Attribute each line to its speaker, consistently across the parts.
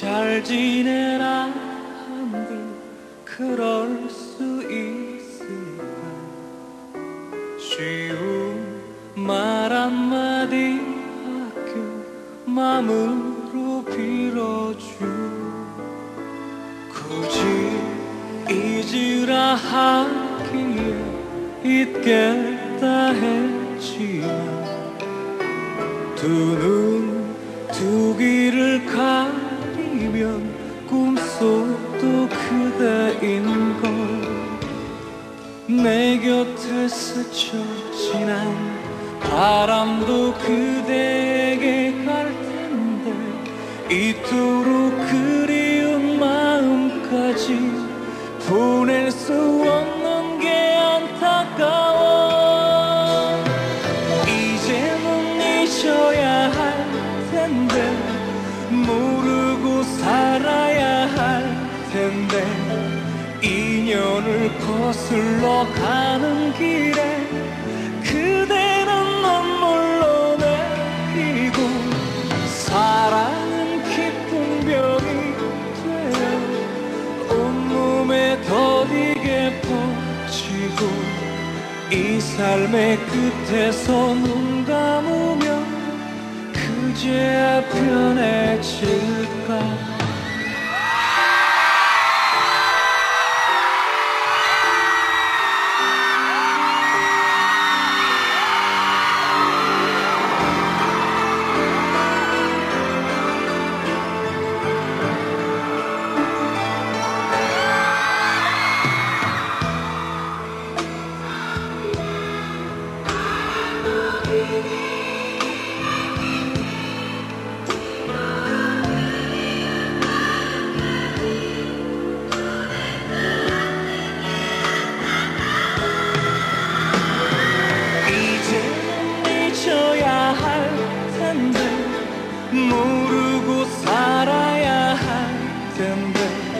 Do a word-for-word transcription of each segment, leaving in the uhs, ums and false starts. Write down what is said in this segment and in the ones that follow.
Speaker 1: 잘 지내라 한들 그럴 수 있을까. 쉬운 말 한마디 아껴 맘으로 빌어줘. 굳이 잊으라 하기에 잊겠다 했지만 두 눈 두 귀를 가리면 꿈속도 그대인 걸. 내 곁에 스쳐 지난 바람도 그대에게 갈 텐데 이토록 그리운 마음까지 보낼 수 없는 게 안타까워. 이제는 잊어야 할 텐데 모르고 살아야 할 텐데 인연을 거슬러 가는 길에 그대는 눈물로 내리고 사랑은 깊은 병이 되어 온몸에 더디게 퍼지고 이 삶의 끝에서 눈 감으면 그제야 편해질까. 모르고 살아야 할 텐데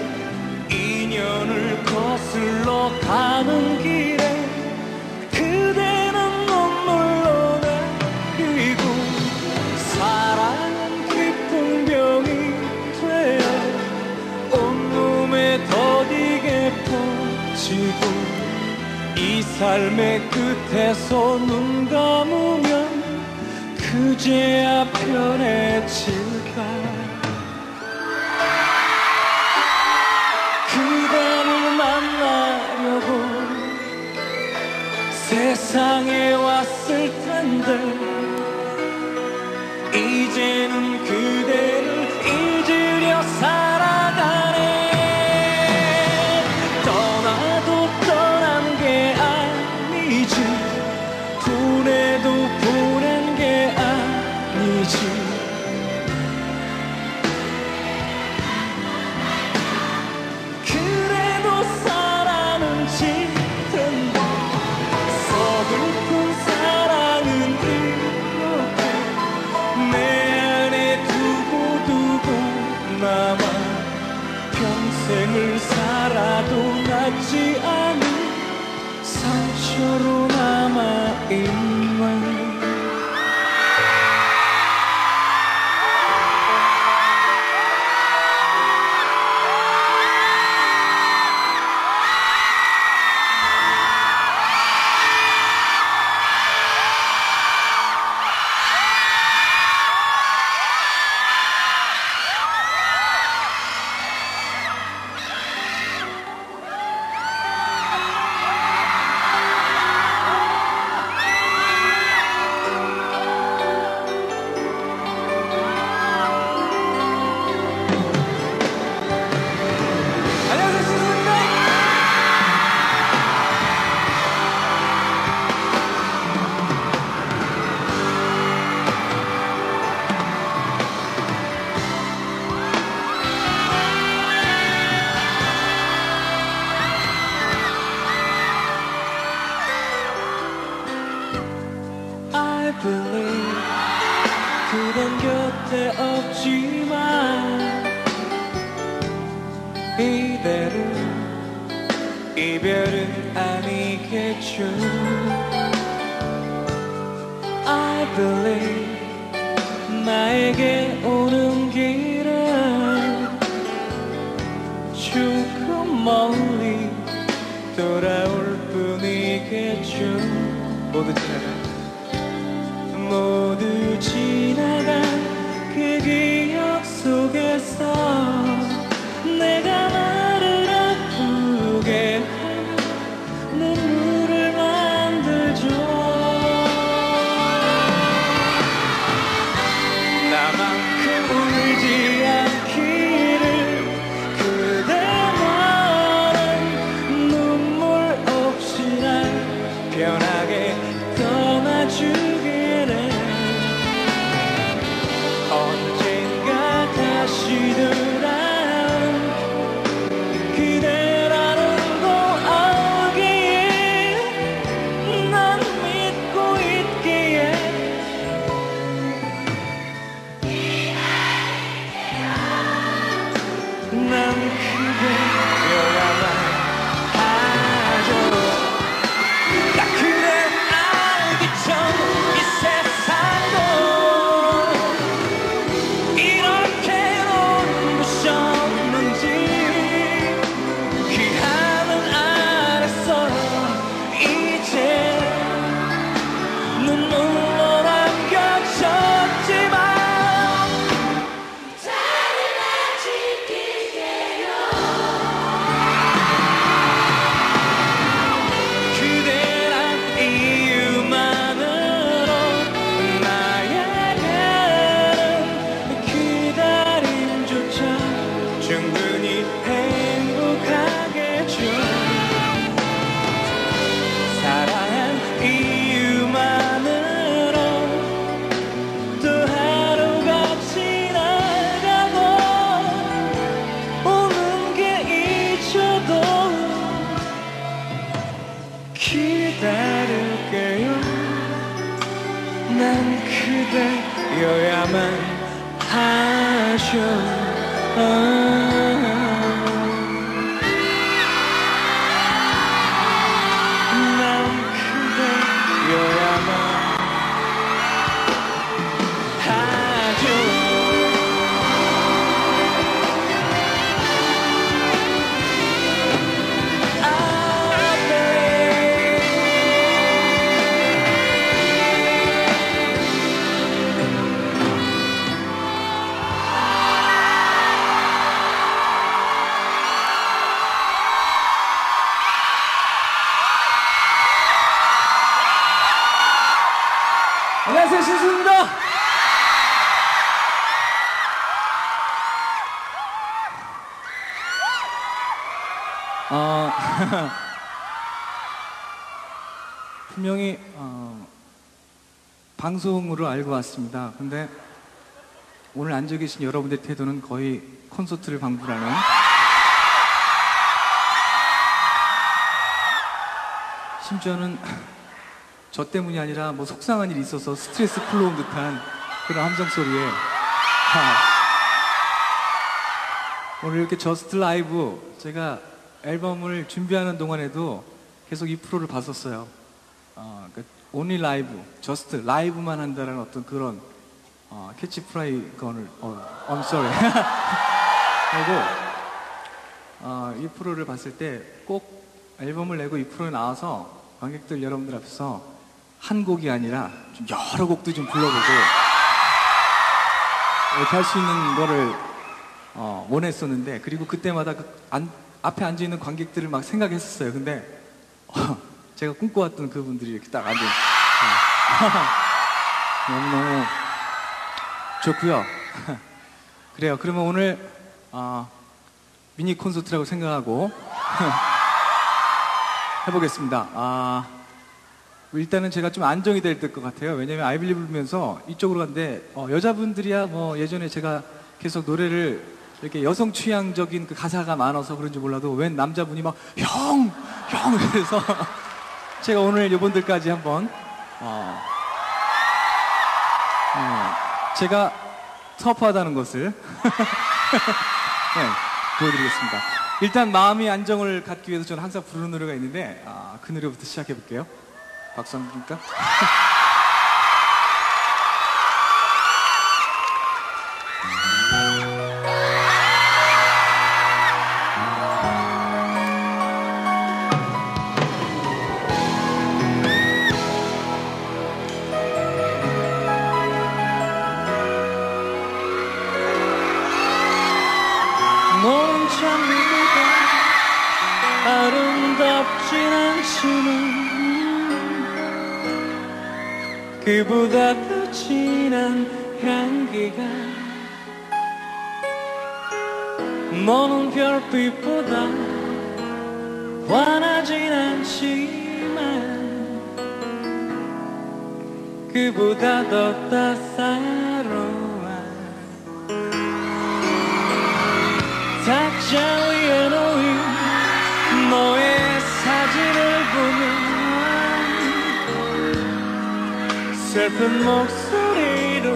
Speaker 1: 인연을 거슬러 가는 길에 그대는 눈물로 내리고 사랑은 깊은 병이 되어 온몸에 더디게 퍼지고 이 삶의 끝에서 눈 감으면 그제야 편해질까. 그대를 만나려고 세상에 왔을 텐데 이제는 그대를 잊으려 살아가네. 떠나도 떠난 게 아니지 보내도 보낸 게 아니지. 그래도 사랑은 짙은데 서글픈 사랑은 이렇게 내 안에 두고 두고 남아 평생을 살아도 낫지 않은 상처로 남아있네. 그댄 곁에 없지만 이대로 이별은 아니겠죠. I believe 나에게 오는 길은 조금 멀리 돌아올 뿐이겠죠. 모두 지나간 모두 지나간 그 기억 속에서 내가 나를 아프게 하는 눈물을 만들죠. 나만큼 울지 않기를 그대 말은 눈물 없이 날 편하게 떠나주기를. 언젠가 다시 돌아온 그대라는 걸 알기에 난 믿고 있기에 난 그대여야만 하죠. 나 그댈 알기 전 이 세상도 이렇게 눈부셨는지 그 하늘 아래서 이제 눈물로 남겨졌지만 그대란 이유만으로 나에게는 기다림조차 충분히 행복하겠죠. 사랑한 이유만으로 또 하루가 지나가고 오는 게 잊혀도 기다릴게요. 난 그대여야만 하죠. 아. 난 그대여야만 하죠. 아, 안녕하세요, 신수입니다. 어, 분명히 어, 방송으로 알고 왔습니다. 근데 오늘 앉아 계신 여러분들의 태도는 거의 콘서트를 방불하는 심지어는 저 때문이 아니라 뭐 속상한 일이 있어서 스트레스 풀러온 듯한 그런 함성 소리에 아, 오늘 이렇게 저스트 라이브 제가 앨범을 준비하는 동안에도 계속 이 프로를 봤었어요. 어, 그 only 라이브, 저스트 라이브만 한다는 어떤 그런 어, 캐치프라이건을 어, I'm sorry. 그리고 어, 이 프로를 봤을 때 꼭 앨범을 내고 이 프로에 나와서 관객들 여러분들 앞에서 한 곡이 아니라 좀 여러 곡도 좀 불러보고 이렇게 할 수 있는 거를 어, 원했었는데, 그리고 그때마다 그 안, 앞에 앉아있는 관객들을 막 생각했었어요. 근데 어, 제가 꿈꿔왔던 그분들이 이렇게 딱 앉아 어. 너무너무 좋고요. 그래요. 그러면 오늘 어, 미니 콘서트라고 생각하고 해보겠습니다. 아, 일단은 제가 좀 안정이 될 것 같아요. 왜냐면 아이빌리 부르면서 이쪽으로 갔는데 어, 여자분들이야 뭐 예전에 제가 계속 노래를 이렇게 여성 취향적인 그 가사가 많아서 그런지 몰라도 웬 남자분이 막 형! 형! 그래서 제가 오늘 이분들까지 한번 어, 어, 제가 터프하다는 것을 네, 보여드리겠습니다. 일단 마음의 안정을 갖기 위해서 저는 항상 부르는 노래가 있는데 아, 그 노래부터 시작해 볼게요. 박수 한번 줍니까? 넘치는 그보다 더 진한 향기가 너는 별빛보다 환하진 않지만 그보다 더 따사로운 탁자 위에 놓인 너의 사진을 보면 슬픈 목소리로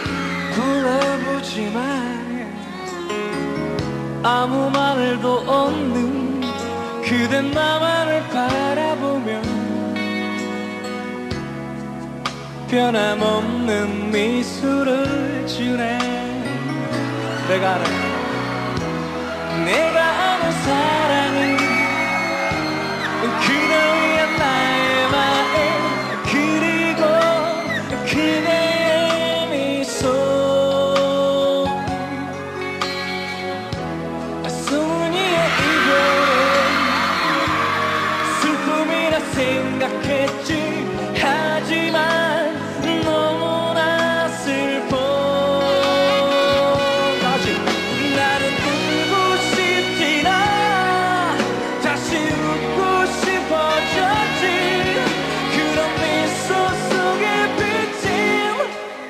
Speaker 1: 불러보지만 아무 말도 없는 그대 나만을 바라보며 변함없는 미소를 지내. 내가 아는 내가 아는 사랑은 그대 위한 나의 마음 그리고 그대의 미소 순이의 이별은 슬픔이라 생각했지 하지만 너무나 슬퍼. 다시 나는 울고 싶지나 다시 웃고 싶어졌지. 그런 미소 속에 비친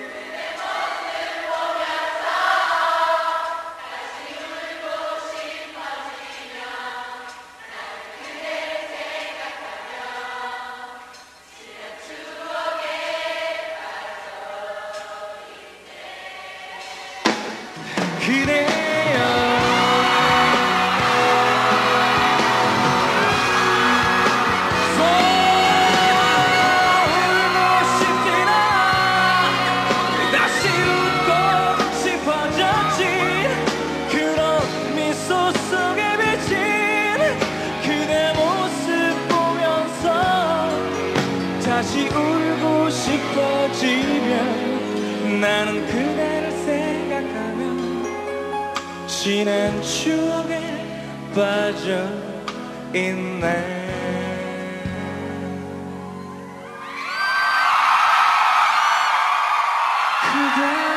Speaker 1: 그대여 울고 싶지나 다시 웃고 싶어졌지. 그런 미소 속에 비친 그대 모습 보면서 다시 울고 싶어지면 나는 그대를 생각하며 지난 추억에 빠져 있네. 그대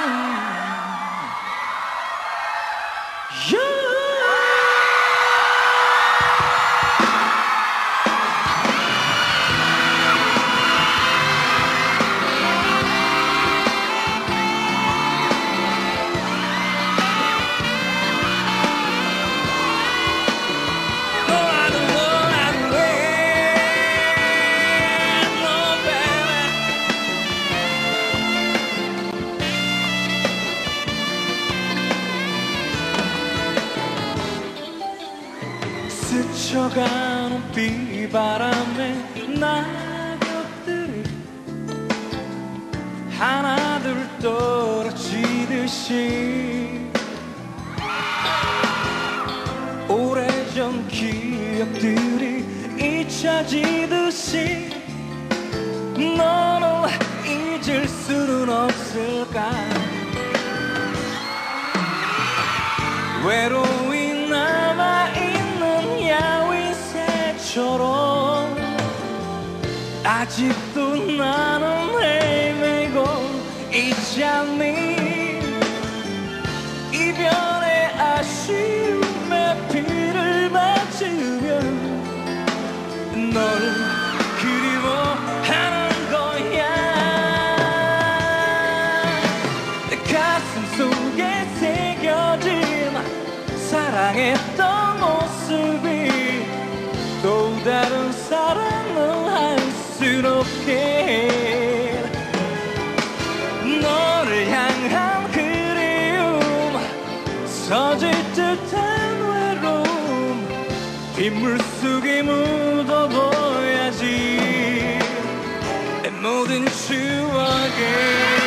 Speaker 1: 스쳐가는 비바람에 낙엽들이 하나둘 떨어지듯이 오래전 기억들이 잊혀지듯이 너는 잊을 수는 없을까. 외로이 남아있는 야윈새처럼 아직도 나는 헤매고 있지 않니. 이별의 아쉬움에 피를 맞으며 너를 그리워하는 거야. 내 가슴 속에 새겨진 사랑했던 모습이 또 다른 사랑을 할 순 없게 너를 향한 그리움 서질 듯한 외로움 빗물 속에 묻어둬야지 내 모든 추억에.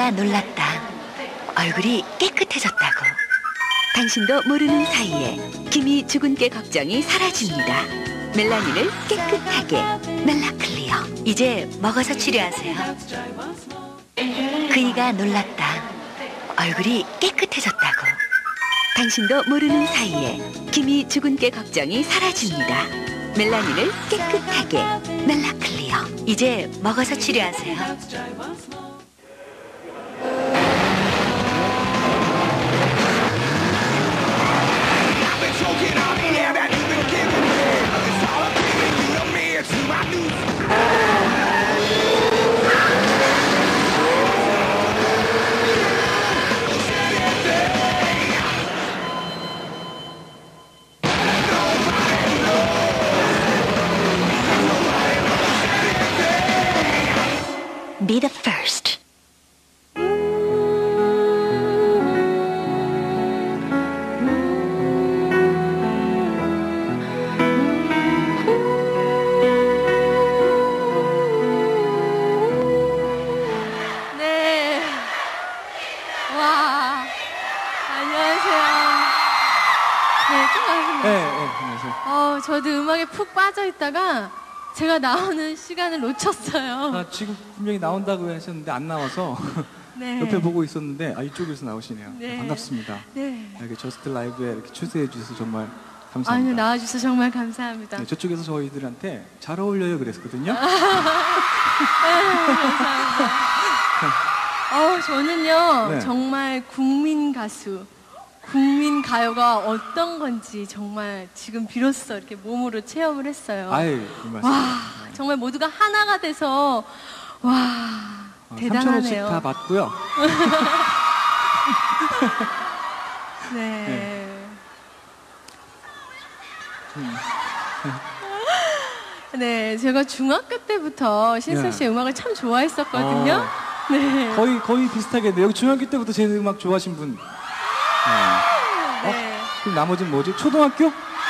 Speaker 2: 그이가 놀랐다. 얼굴이 깨끗해졌다고. 당신도 모르는 사이에 김이 죽은 깨 걱정이 사라집니다. 멜라닌을 깨끗하게 멜라클리어. 이제 먹어서 치료하세요. 그이가 놀랐다. 얼굴이 깨끗해졌다고. 당신도 모르는 사이에 김이 죽은 깨 걱정이 사라집니다. 멜라닌을 깨끗하게 멜라클리어. 이제 먹어서 치료하세요. Be the first.
Speaker 3: 네. 와. 안녕하세요. 네, 또 나왔습니다.
Speaker 1: 네, 네, 안녕하세요.
Speaker 3: 어, 저도 음악에 푹 빠져 있다가 제가 나오는 시간을 놓쳤어요.
Speaker 1: 아, 지금 분명히 나온다고 하셨는데 안 나와서
Speaker 3: 네.
Speaker 1: 옆에 보고 있었는데 아, 이쪽에서 나오시네요.
Speaker 3: 네.
Speaker 1: 반갑습니다.
Speaker 3: 네.
Speaker 1: 이렇게 저스트 라이브에 이렇게 초대해 주셔서 정말
Speaker 3: 아니,
Speaker 1: 감사합니다.
Speaker 3: 나와주셔서 정말 감사합니다.
Speaker 1: 네, 저쪽에서 저희들한테 잘 어울려요 그랬거든요.
Speaker 3: 어, 저는요,
Speaker 1: 네.
Speaker 3: 정말 국민 가수, 국민 가요가 어떤 건지 정말 지금 비로소 이렇게 몸으로 체험을 했어요.
Speaker 1: 아유, 그 말씀.
Speaker 3: 와, 정말 모두가 하나가 돼서, 와,
Speaker 1: 어, 삼천 원씩
Speaker 3: 대단하네요.
Speaker 1: 다 받고요.
Speaker 3: 네.
Speaker 1: 네.
Speaker 3: 네, 제가 중학교 때부터 신승 씨의 음악을 참 좋아했었거든요.
Speaker 1: 어.
Speaker 3: 네.
Speaker 1: 거의 거의 비슷하겠네요. 여기 중학교 때부터 제 음악 좋아하신 분. 네.
Speaker 3: 네.
Speaker 1: 그럼 나머지는 뭐지? 초등학교?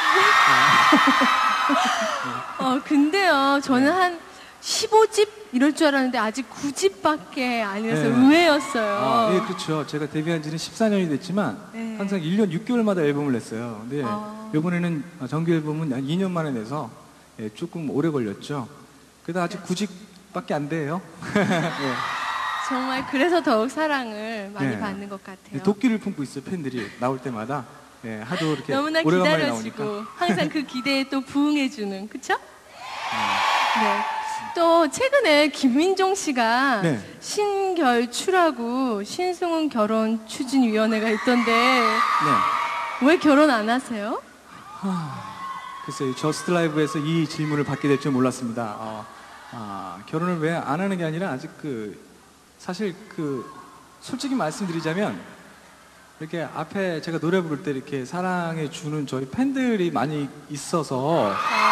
Speaker 3: 어, 근데요, 저는 한 십오 집 이럴 줄 알았는데 아직 구 집밖에 아니어서
Speaker 1: 네.
Speaker 3: 의외였어요.
Speaker 1: 아, 예, 그렇죠. 제가 데뷔한 지는 십사 년이 됐지만
Speaker 3: 네.
Speaker 1: 항상 일 년 육 개월마다 앨범을 냈어요. 근데
Speaker 3: 아.
Speaker 1: 이번에는 정규 앨범은 한 이 년 만에 내서 예, 조금 오래 걸렸죠. 그래도 아직 구 집밖에 안 돼요. 예.
Speaker 3: 정말 그래서 더욱 사랑을 많이
Speaker 1: 네.
Speaker 3: 받는 것 같아요.
Speaker 1: 도끼를 품고 있어요. 팬들이 나올 때마다. 예, 하도 이렇게
Speaker 3: 너무나
Speaker 1: 오래간만에
Speaker 3: 기다려지고
Speaker 1: 나오니까.
Speaker 3: 항상 그 기대에 또 부응해주는, 그쵸? 네. 또 최근에 김민종 씨가
Speaker 1: 네.
Speaker 3: 신결추라고 신승훈 결혼 추진위원회가 있던데
Speaker 1: 네.
Speaker 3: 왜 결혼 안 하세요?
Speaker 1: 글쎄요, 저스트 라이브에서 이 질문을 받게 될 줄 몰랐습니다. 어, 아, 결혼을 왜 안 하는 게 아니라 아직 그 사실 그 솔직히 말씀드리자면 이렇게 앞에 제가 노래 부를 때 이렇게 사랑해 주는 저희 팬들이 많이 있어서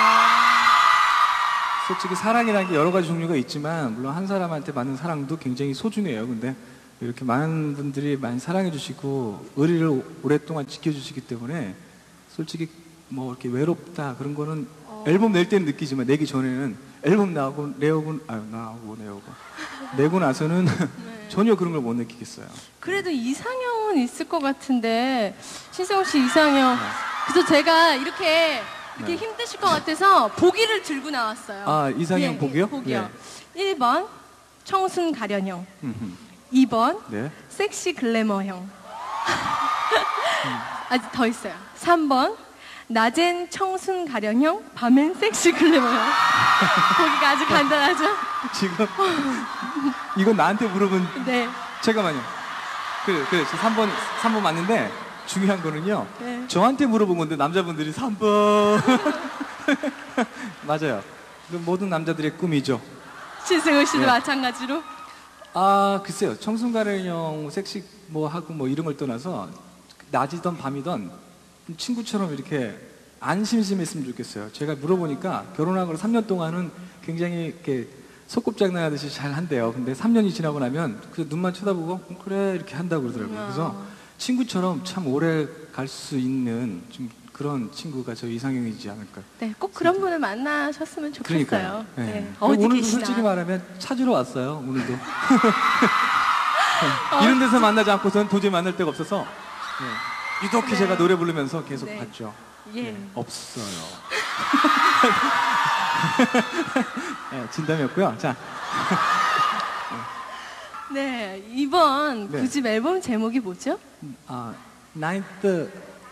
Speaker 1: 솔직히 사랑이라는 게 여러 가지 종류가 있지만 물론 한 사람한테 받는 사랑도 굉장히 소중해요. 근데 이렇게 많은 분들이 많이 사랑해 주시고 의리를 오랫동안 지켜주시기 때문에 솔직히 뭐 이렇게 외롭다 그런 거는
Speaker 3: 어.
Speaker 1: 앨범 낼 때는 느끼지만 내기 전에는 앨범 나오고 내오고 아유 나오고 내오고 내고 나서는
Speaker 3: 네.
Speaker 1: 전혀 그런 걸 못 느끼겠어요.
Speaker 3: 그래도 이상형은 있을 것 같은데 신승훈 씨 이상형. 그래서 제가 이렇게 이렇게
Speaker 1: 네.
Speaker 3: 힘드실 것 같아서 보기를 들고 나왔어요.
Speaker 1: 아, 이상형
Speaker 3: 예,
Speaker 1: 보기요?
Speaker 3: 보기요. 일 번 청순 가련형,
Speaker 1: 음흠.
Speaker 3: 이 번
Speaker 1: 네.
Speaker 3: 섹시 글래머형. 아직 더 있어요. 삼 번 낮엔 청순 가련형, 밤엔 섹시 글래머형. 보기가 아주 간단하죠?
Speaker 1: 지금 이건 나한테 물어본
Speaker 3: 네.
Speaker 1: 잠깐만요. 그, 그, 삼 번, 삼 번 맞는데, 중요한 거는요.
Speaker 3: 네.
Speaker 1: 저한테 물어본 건데, 남자분들이 삼 번. 맞아요. 그 모든 남자들의 꿈이죠.
Speaker 3: 신승훈 씨도
Speaker 1: 네.
Speaker 3: 마찬가지로.
Speaker 1: 아, 글쎄요. 청순가련형, 섹시 뭐 하고 뭐 이런 걸 떠나서, 낮이던 밤이던 친구처럼 이렇게 안 심심했으면 좋겠어요. 제가 물어보니까 결혼하고 삼 년 동안은 굉장히 이렇게 소꿉장난하듯이 잘 한대요. 근데 삼 년이 지나고 나면 그 눈만 쳐다보고 음, 그래 이렇게 한다고 그러더라고요. 그래서 친구처럼 참 오래 갈 수 있는 좀 그런 친구가 저 이상형이지 않을까.
Speaker 3: 네, 꼭 그런 분을 만나셨으면 좋겠어요.
Speaker 1: 그러니까요. 네.
Speaker 3: 네. 어디
Speaker 1: 오늘도
Speaker 3: 계시나.
Speaker 1: 솔직히 말하면 찾으러 왔어요. 오늘도. 이런 데서 만나지 않고서는 도저히 만날 데가 없어서 네. 유독히
Speaker 3: 네.
Speaker 1: 제가 노래 부르면서 계속
Speaker 3: 네.
Speaker 1: 봤죠.
Speaker 3: 예.
Speaker 1: 네, 없어요. 네, 진담이었고요. 자,
Speaker 3: 네, 이번
Speaker 1: 네.
Speaker 3: 구집 앨범 제목이 뭐죠?
Speaker 1: 아, 나인트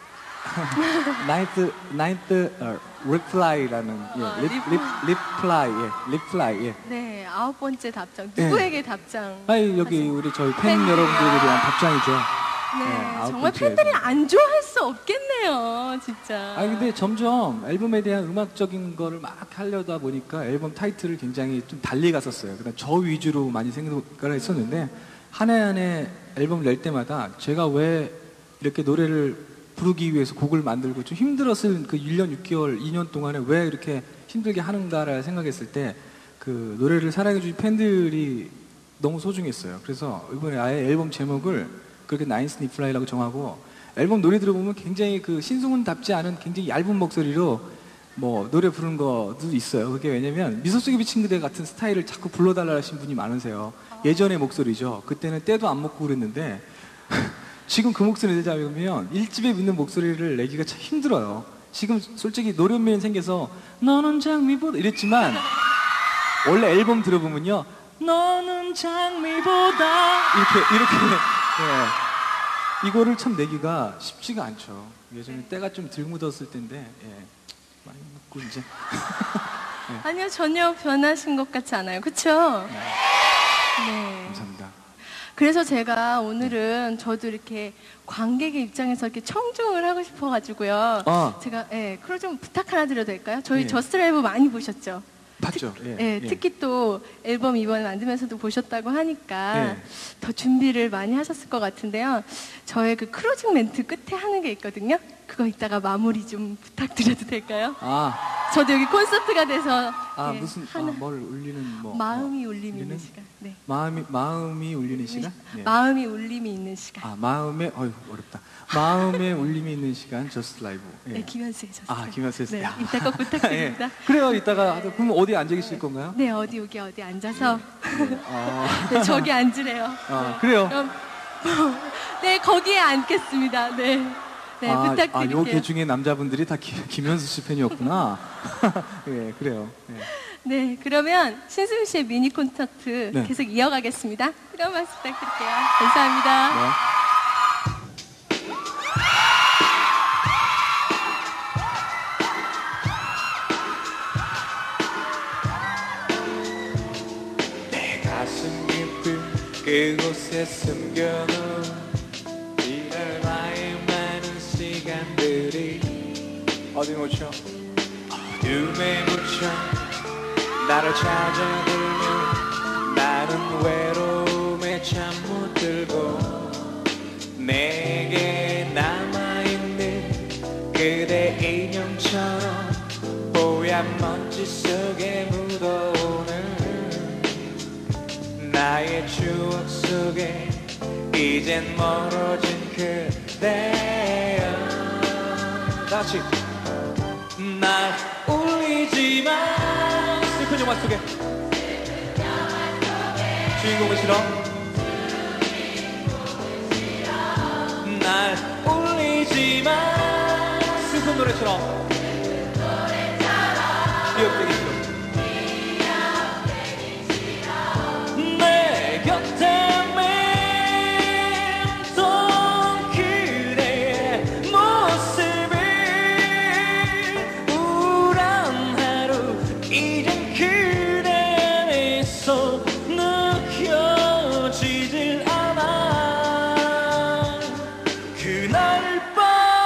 Speaker 1: 나인트 나인트 어, 리플라이라는 예,
Speaker 3: 아,
Speaker 1: 립,
Speaker 3: 리플-
Speaker 1: 립, 리플라이 예, 리플라이 예.
Speaker 3: 네, 아홉 번째 답장.
Speaker 1: 네.
Speaker 3: 누구에게 답장?
Speaker 1: 아니 여기
Speaker 3: 하신-
Speaker 1: 우리 저희 팬
Speaker 3: 팬이요.
Speaker 1: 여러분들에 대한 답장이죠.
Speaker 3: 네,
Speaker 1: 네, 아홉
Speaker 3: 정말
Speaker 1: 번째
Speaker 3: 팬들이
Speaker 1: 앨범.
Speaker 3: 안 좋아할 수 없겠네요, 진짜.
Speaker 1: 아 근데 점점 앨범에 대한 음악적인 거를 막 하려다 보니까 앨범 타이틀을 굉장히 좀 달리 갔었어요. 그다음 저 위주로 많이 생각을 했었는데 한 해 한 해 앨범을 낼 때마다 제가 왜 이렇게 노래를 부르기 위해서 곡을 만들고 좀 힘들었을 그 일 년 육 개월, 이 년 동안에 왜 이렇게 힘들게 하는가를 생각했을 때 그 노래를 사랑해주신 팬들이 너무 소중했어요. 그래서 이번에 아예 앨범 제목을 그렇게 나인스 리플라이라고 정하고 앨범 노래 들어보면 굉장히 그 신승훈답지 않은 굉장히 얇은 목소리로 뭐 노래 부르는 것도 있어요. 그게 왜냐면 미소 속에 비친 그대 같은 스타일을 자꾸 불러달라 하신 분이 많으세요. 예전의 목소리죠. 그때는 때도 안 먹고 그랬는데 지금 그 목소리 들으면 일집에 있는 목소리를 내기가 참 힘들어요. 지금 솔직히 노련미는 생겨서 너는 장미보다 이랬지만 원래 앨범 들어보면요 너는 장미보다 이렇게 이렇게 예. 이거를 참 내기가 쉽지가 않죠. 예전에 때가 좀 덜 묻었을 텐데 예. 많이 묻고 이제
Speaker 3: 아니요, 전혀 변하신 것 같지 않아요. 그쵸? 네.
Speaker 1: 감사합니다.
Speaker 3: 그래서 제가 오늘은 저도 이렇게 관객의 입장에서 이렇게 청중을 하고 싶어가지고요.
Speaker 1: 아.
Speaker 3: 제가, 예, 그걸 좀 부탁 하나 드려도 될까요? 저희
Speaker 1: 예.
Speaker 3: 저스트 라이브 많이 보셨죠?
Speaker 1: 봤죠? 예,
Speaker 3: 예,
Speaker 1: 예.
Speaker 3: 특히 또 앨범 이번에 만들면서도 보셨다고 하니까
Speaker 1: 예.
Speaker 3: 더 준비를 많이 하셨을 것 같은데요. 저의 그 클로징 멘트 끝에 하는 게 있거든요. 그거 이따가 마무리 좀 부탁드려도 될까요?
Speaker 1: 아,
Speaker 3: 저도 여기 콘서트가 돼서
Speaker 1: 아
Speaker 3: 예,
Speaker 1: 무슨 아,
Speaker 3: 하나,
Speaker 1: 뭘 울리는 뭐
Speaker 3: 마음이
Speaker 1: 어,
Speaker 3: 울림이 있는
Speaker 1: 울리는?
Speaker 3: 시간. 네.
Speaker 1: 마음이 마음이 울리는 시간? 예.
Speaker 3: 마음이 울림이 있는 시간.
Speaker 1: 아 마음에 어휴 어렵다. 마음에 울림이 있는 시간 저스트 라이브. 예.
Speaker 3: 네, 김현수의 저스트.
Speaker 1: 아 김현수 씨.
Speaker 3: 네,
Speaker 1: 야.
Speaker 3: 이따 꼭 부탁드립니다.
Speaker 1: 예. 그래요. 이따가 하다- 그럼 어디 앉아 계실 건가요?
Speaker 3: 네, 어디 여기 어디 앉아서
Speaker 1: 아,
Speaker 3: 네, 저기 앉으래요.
Speaker 1: 아 그래요.
Speaker 3: 그럼 네, 거기에 앉겠습니다. 네. 네,
Speaker 1: 아, 아,
Speaker 3: 부탁드릴게요.
Speaker 1: 요 개 중에 남자분들이 다 김, 김현수 씨 팬이었구나. 예, 그래요. 예.
Speaker 3: 네, 그러면 신승훈 씨의 미니 콘서트
Speaker 1: 네.
Speaker 3: 계속 이어가겠습니다. 그런 말씀 부탁드릴게요. 감사합니다.
Speaker 1: 네. 내 가슴 깊은 그곳에 숨겨놓은 이런 나의 많은 시간들이 어디 묻혀 어둠에 묻혀 나를 찾아들면 나는 외로움에 잠 못 들고 내게 남아있는 그대 인형처럼 뽀얀 먼지 속에 묻어오는 나의 추억 속에 이젠 멀어진 그대여 다시 날 울리지마 슬픈 영화 속에 주인공은 싫어 날 울리지마 슬픈 노래처럼 기억되기 싫어 내 곁에 맴돈 그대의 모습을 우울한 하루 이젠 그대 미소 느껴지질 않아 그날 밤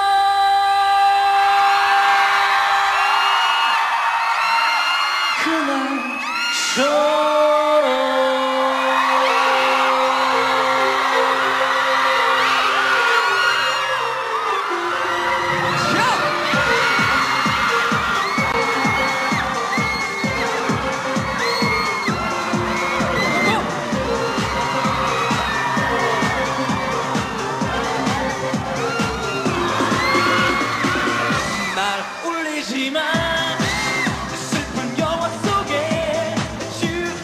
Speaker 1: 날 울리지만 슬픈 영화 속에 주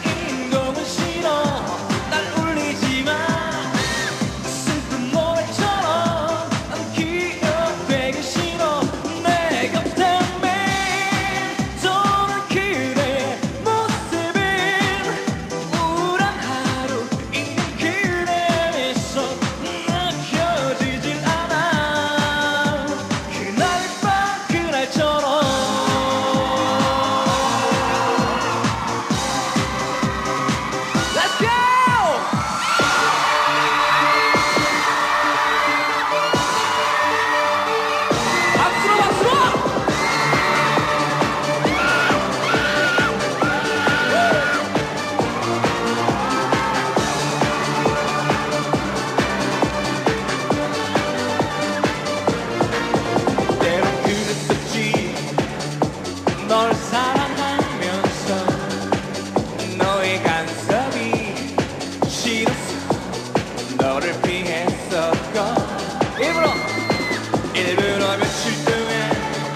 Speaker 1: 너의 간섭이 싫었어 너를 피했었고 일부러 일부러 며칠 동안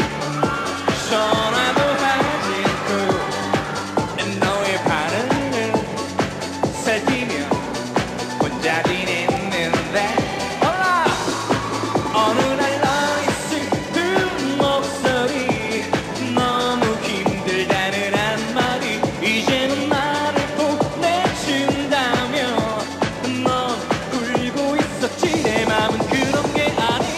Speaker 1: 전화도 하지 않고 너의 반응을 살피며 혼자 지냈는데 몰라 어느 날 너의 슬픈 목소리 너무 힘들다는 한마디 이제는 나를 보내준다며 넌 울고 있었지 내 맘은 그런 게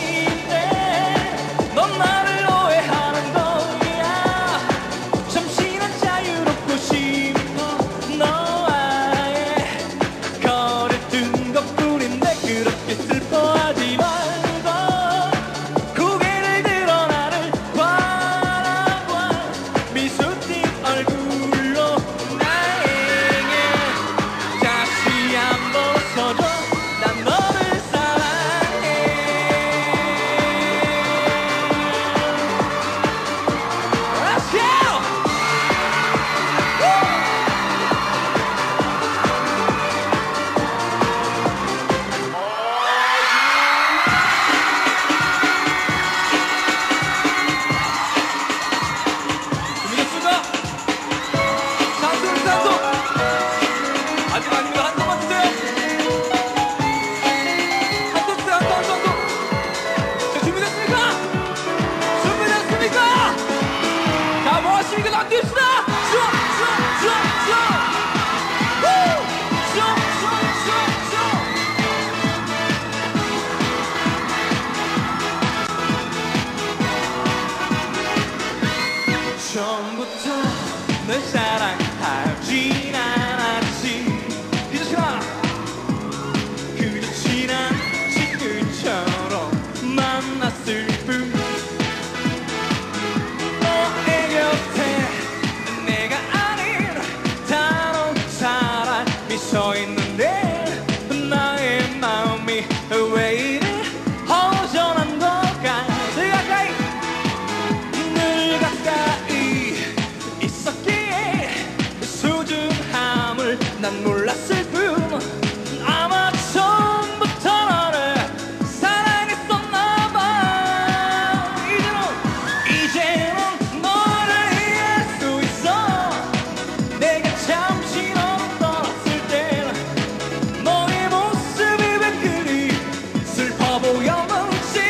Speaker 1: 아닌데 넌 나를 오해하는 거야 잠시난 자유롭고 싶어 너와의 거리를 둔 것뿐인데 그렇게 슬퍼하지 말고 고개를 들어 나를 바라봐 미소 띤 얼굴로 나에게 다시 한번 웃어줘 난 너를 사랑해 Let's go! 준비됐습니까? 산소 산소 마지막입니다 한 번만 주세요 한 번 주세요 한 번, 한 번, 한 번. 자, 준비됐습니까? 준비됐습니까? 자 뭐하십니까 남깁시다 슈! 슈! 슈! 슈! 후! 슈! 슈! 슈! 슈! 처음부터 널 사랑하진 않았지 그저 지나 그저 지난 친구처럼 만났을 뿐 너의 곁에 내가 아닌 다른 사람이 서 있는데 나의 마음이 왜 이리 허전한 걸까 늘 가까이 늘 가까이 있었기에 소중함을 난 몰랐을 뿐 아마 처음부터 너를 사랑했었나 봐 이제는 이제는 너를 이해할 수 있어 내가 잠시 너를 떠났을 땐 너의 모습이 왜 그리 슬퍼 보였는지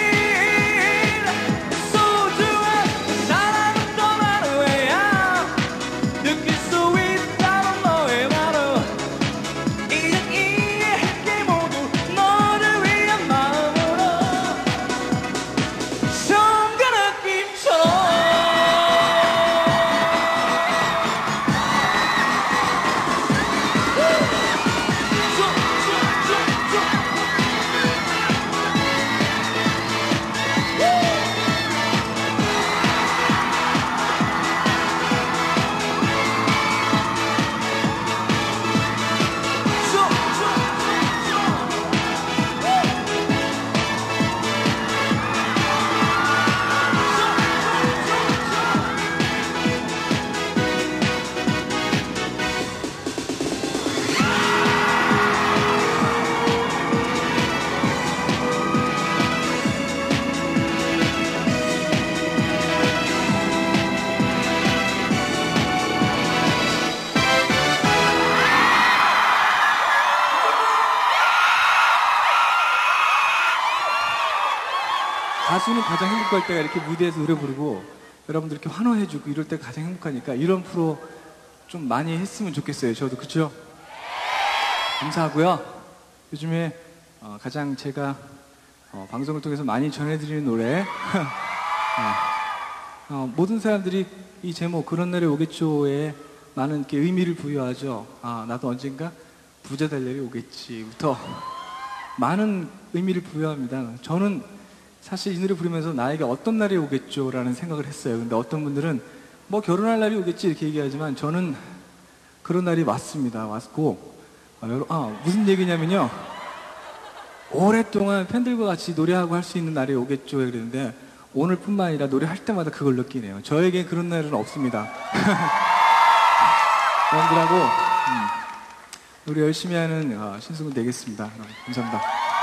Speaker 1: 소중한 사랑은 떠난 후에야 느낄 수 있다는 너의 말은 이젠 이해할게 모두 너를 위한 마음으로 처음과 느낌처럼 가수는 가장 행복할 때가 이렇게 무대에서 노래 부르고 여러분들 이렇게 환호해주고 이럴 때가 가장 행복하니까 이런 프로 좀 많이 했으면 좋겠어요. 저도 그쵸? 감사하고요. 요즘에 어, 가장 제가 어, 방송을 통해서 많이 전해드리는 노래 어, 어, 모든 사람들이 이 제목 그런 날이 오겠죠에 많은 이렇게 의미를 부여하죠. 아 나도 언젠가 부자 될 날이 오겠지부터 많은 의미를 부여합니다. 저는 사실 이 노래 부르면서 나에게 어떤 날이 오겠죠 라는 생각을 했어요. 근데 어떤 분들은 뭐 결혼할 날이 오겠지 이렇게 얘기하지만 저는 그런 날이 왔습니다. 왔고 아, 여러, 아 무슨 얘기냐면요 오랫동안 팬들과 같이 노래하고 할 수 있는 날이 오겠죠 그랬는데 오늘뿐만 아니라 노래할 때마다 그걸 느끼네요. 저에게 그런 날은 없습니다. 여러분들하고 음, 우리 열심히 하는 어, 신승훈 되겠습니다. 여러분, 감사합니다.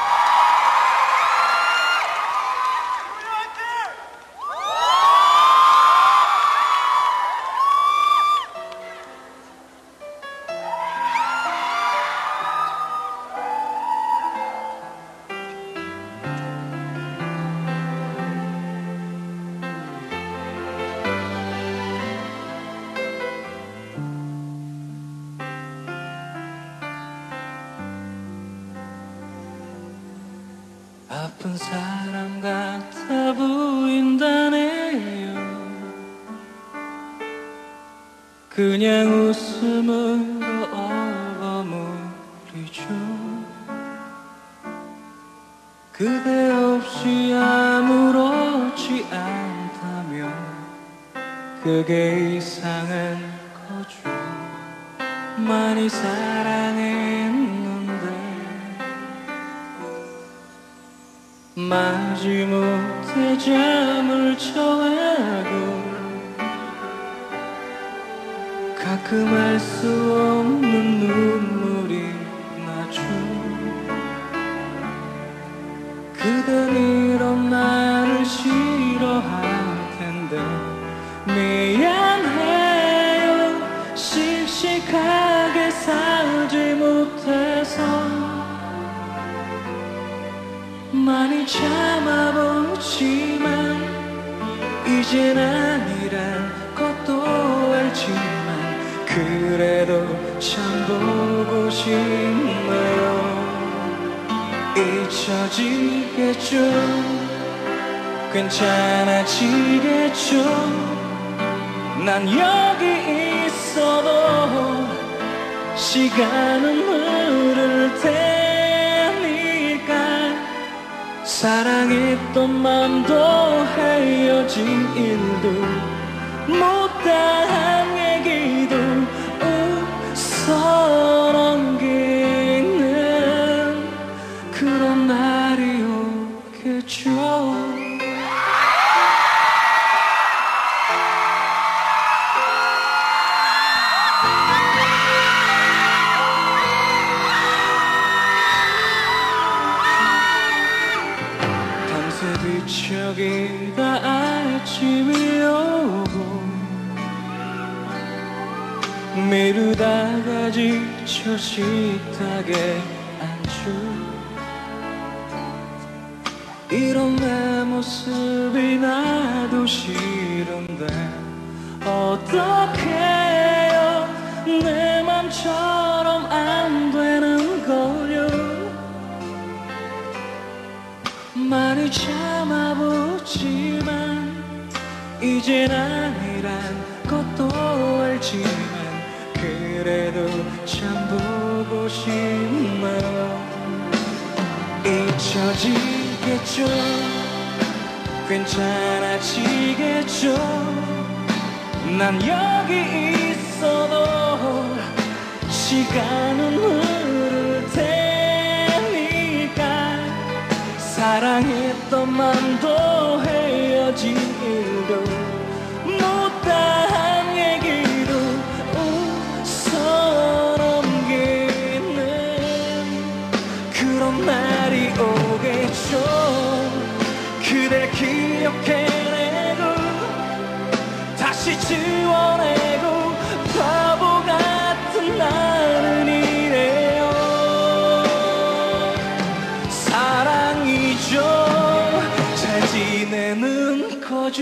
Speaker 1: 아픈 사람 같아 보인다네요. 그냥 웃음으로 얼버무리죠. 그대 없이 아무렇지 않다면 그게 이상한 거죠. 많이 사랑했는데 마지못해 잠을 청하고 가끔 알 수 없는 눈물이 나죠. 그댄 이런 나를 싫어할 텐데 미안해요. 씩씩하게 살지 못해서 많이 참아보지만 이젠 아니란 것도 알지만 그래도 참 보고 싶네요. 잊혀지겠죠. 괜찮아지겠죠. 난 여기 있어도 시간은 흐를 테니까 사랑했던 맘도 헤어진 일도 못다한 얘기도 웃어 넘기는 그런 날이 오겠죠. 뒤척이다 아침이 오고 미루다가 지쳐 식탁에 앉죠. 이런 내 모습이 나도 싫은데 어떡해요. 내 맘처럼 안 되는 걸요. 많이 참아보지만 이젠 아니란 것도 알지만 그래도 참 보고 싶네요. 잊혀지겠죠. 괜찮아지겠죠. 난 여기 있어도 시간은 흐를 테니까 사랑했던 맘도 헤어진 일도 못다한 얘기도 웃어 넘기는 그런 날이 오겠죠. 그댈 기억해내고 다시 지워내고 바보 같은 나는 이래요. 사랑이죠. 잘 지내는 거죠.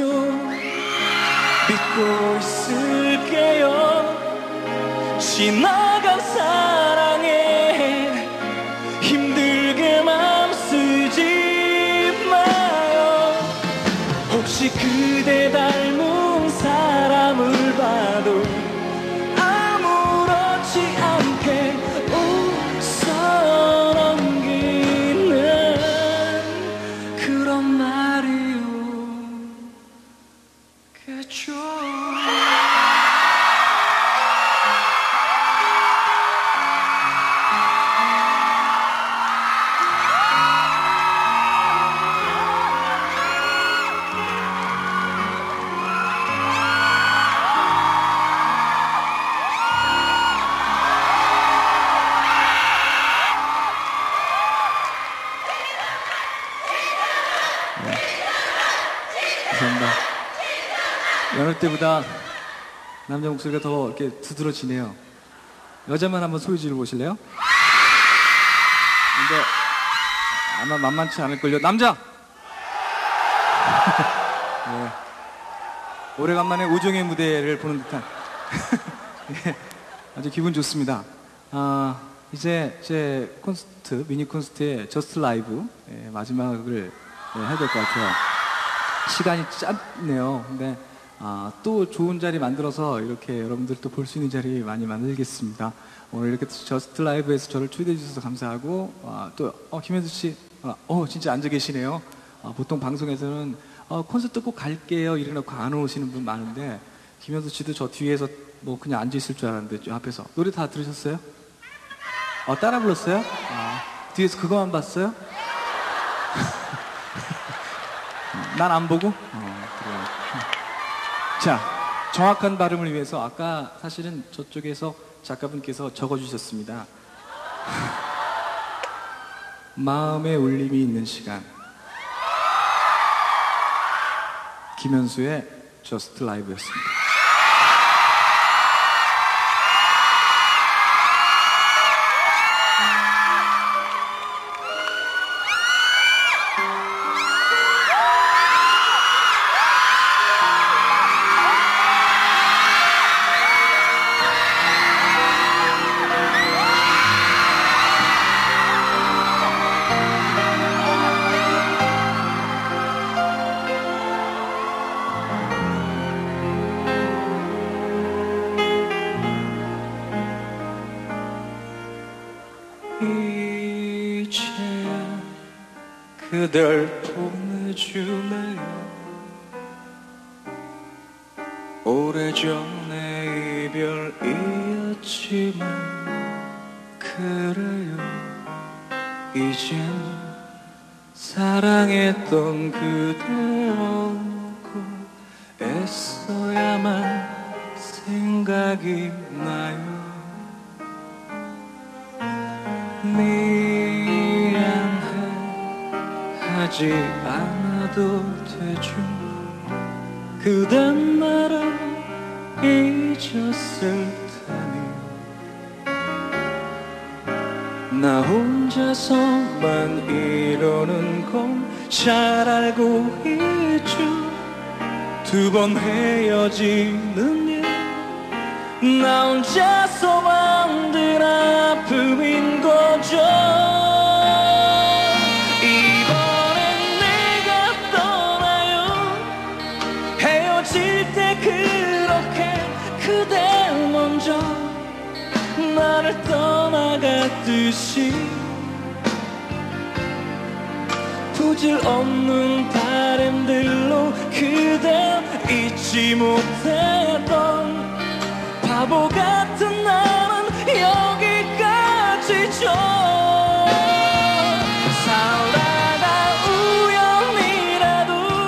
Speaker 1: 믿고 있을게요. 지나간 사랑에 힘들게 맘 쓰지 마요. 혹시 그대 닮은 사람을 봐도 아무렇지 않게 웃어 넘기는 그런 날이 오겠죠. 어느 때보다 남자 목소리가 더 이렇게 두드러지네요. 여자만 한번 소리 질러 보실래요? 근데 아마 만만치 않을걸요. 남자! 네. 오래간만에 오종의 무대를 보는 듯한 예, 아주 기분 좋습니다. 아, 이제 제 콘서트, 미니 콘서트의 저스트 라이브 예, 마지막을 예, 해야 될 것 같아요. 시간이 짧네요. 근데 아, 또 좋은 자리 만들어서 이렇게 여러분들 또 볼 수 있는 자리 많이 만들겠습니다. 오늘 이렇게 저스트 라이브에서 저를 초대해 주셔서 감사하고 아, 또 어, 김현수 씨, 아, 어 진짜 앉아 계시네요. 아, 보통 방송에서는 어, 콘서트 꼭 갈게요 이래놓고 안 오시는 분 많은데 김현수 씨도 저 뒤에서 뭐 그냥 앉아 있을 줄 알았는데 저 앞에서 노래 다 들으셨어요? 어, 따라 불렀어요? 아, 뒤에서 그거만 봤어요? 난 안 보고? 어, 그래요. 자, 정확한 발음을 위해서 아까 사실은 저쪽에서 작가분께서 적어주셨습니다. 마음의 울림이 있는 시간. 김현수의 저스트 라이브였습니다. 이제야 그댈 보내줄래요. 오래전에 이별이었지만 그래요. 이젠 사랑했던 그대라고 애써야만 생각이 나요. 미안해 하지 않아도 되죠. 그댄 나를 잊었을 테니 나 혼자서만 이러는 건 잘 알고 있죠. 두 번 헤어지는 일 나 혼자서 만든 아픔인 거죠. 이번엔 내가 떠나요. 헤어질 때 그렇게 그대 먼저 나를 떠나갔듯이 부질없는 바람들로 그댈 잊지 못했던 바보 같은 나는 여기까지죠. 살다가 우연이라도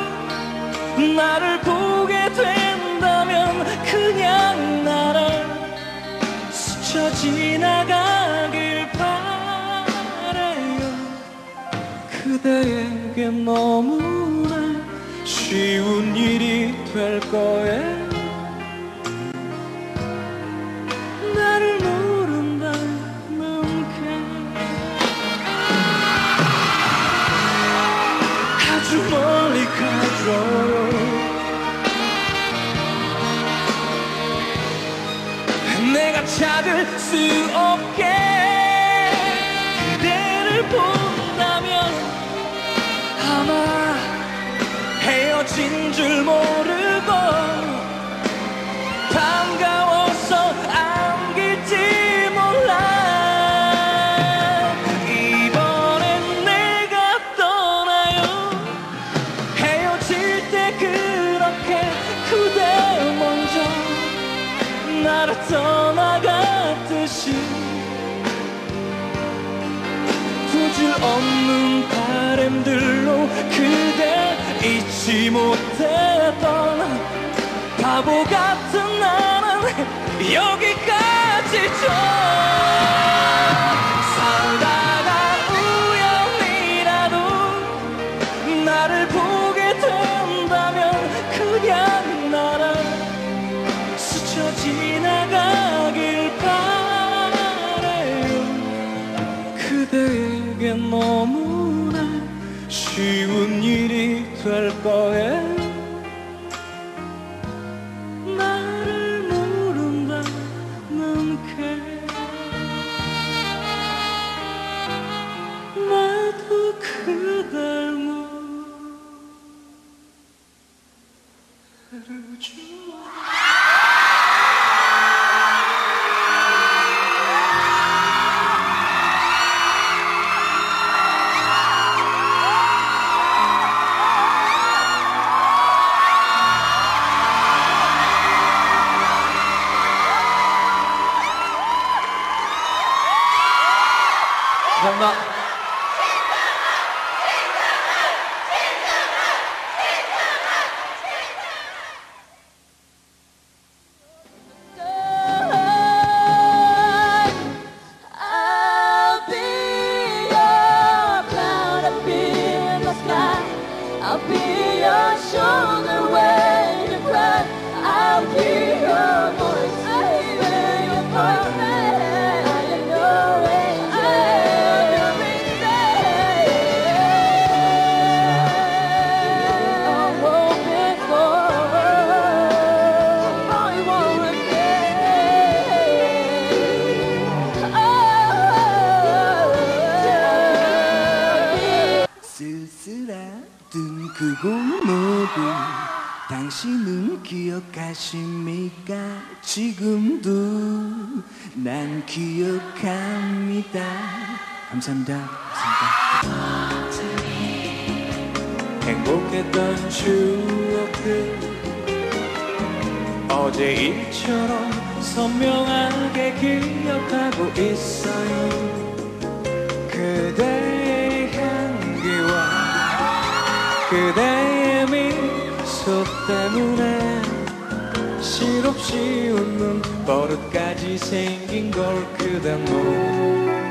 Speaker 1: 나를 보게 된다면 그냥 나를 스쳐 지나가길 바래요. 그대에게 너무나 쉬운 일이 될 거예요. 나를 모른다는 게 아주 멀리 가줘요. 내가 찾을 수 없게 그대를 본다면 아마 헤어진 줄 모르고 반가워서 안길지 몰라. 이번엔 내가 떠나요. 헤어질 때 그렇게 그대 먼저 나를 떠나갔듯이 부질없는 바람들로 그대 잊지 못했던 바보 같은 나는 여기까지죠. 살다가 우연이라도 나를 보게 된다면 그냥 나를 감사합니다.
Speaker 4: I'll be your cloud, I'll be in the sky, I'll be your shoulder when you cry, I'll be your voice, I'll be your partner, I am your angel, I am your angel. I'm hoping for all you wanna
Speaker 5: 쓸쓸하던 그곳 모두 당신은 기억하십니까? 지금도 난 기억합니다. 감사합니다. 감사합니다.
Speaker 1: 행복했던 추억들 어제 일처럼 선명하게 기억하고 있어요. 그대의 향기와 그대의 미소 때문에 실없이 웃는 버릇까지 생긴 걸 그대 모르